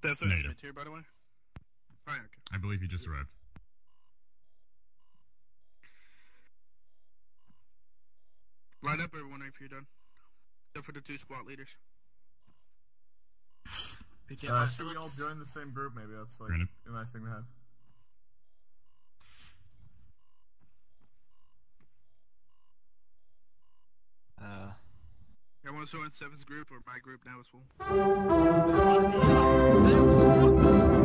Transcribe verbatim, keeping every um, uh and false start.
That's Native. here, by the way. Alright, okay. I believe he just arrived. Line up, everyone, if you're done. Except for the two squad leaders. Uh, should we all join the same group? Maybe that's like Granted. a nice thing to have. Uh. Everyone join Seven's group or my group now is full.